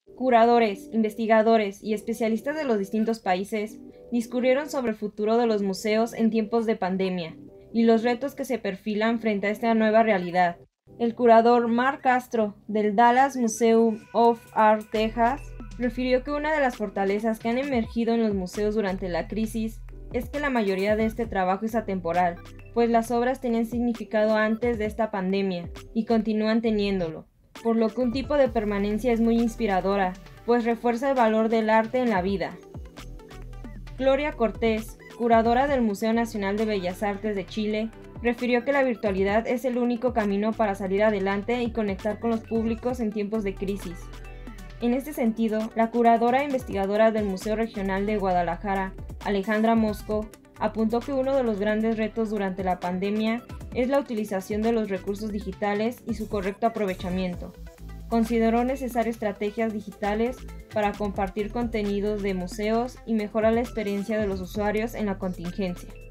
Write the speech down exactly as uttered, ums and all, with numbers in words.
Curadores, investigadores y especialistas de los distintos países discurrieron sobre el futuro de los museos en tiempos de pandemia y los retos que se perfilan frente a esta nueva realidad. El curador Mark Castro, del Dallas Museum of Art, Texas, refirió que una de las fortalezas que han emergido en los museos durante la crisis es que la mayoría de este trabajo es atemporal, pues las obras tenían significado antes de esta pandemia y continúan teniéndolo, por lo que un tipo de permanencia es muy inspiradora, pues refuerza el valor del arte en la vida. Gloria Cortés, curadora del Museo Nacional de Bellas Artes de Chile, refirió que la virtualidad es el único camino para salir adelante y conectar con los públicos en tiempos de crisis. En este sentido, la curadora e investigadora del Museo Regional de Guadalajara, Alejandra Mosco, apuntó que uno de los grandes retos durante la pandemia es la utilización de los recursos digitales y su correcto aprovechamiento. Consideró necesario estrategias digitales para compartir contenidos de museos y mejorar la experiencia de los usuarios en la contingencia.